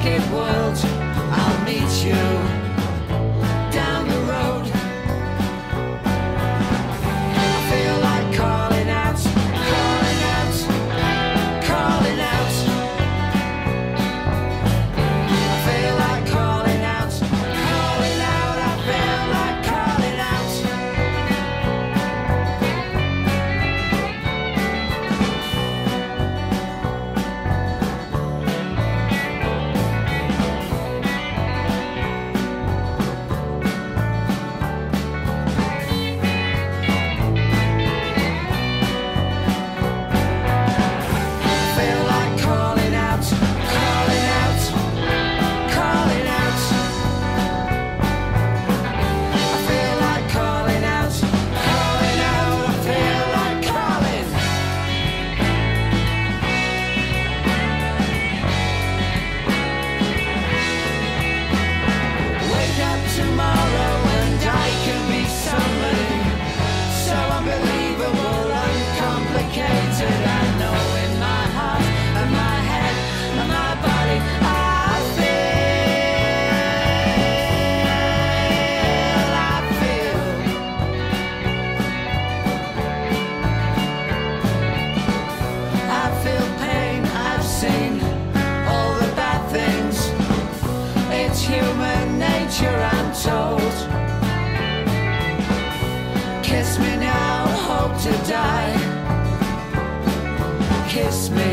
wicked world. I'll meet you down the road. I feel like calling out, calling out, calling out. I feel like calling out, calling out. I feel like calling out. Tomorrow and I can be somebody so unbelievable, uncomplicated. I know in my heart and my head and my body I feel pain. I've seen all the bad things. It's human nature, I'm told. Kiss me now, hope to die. Kiss me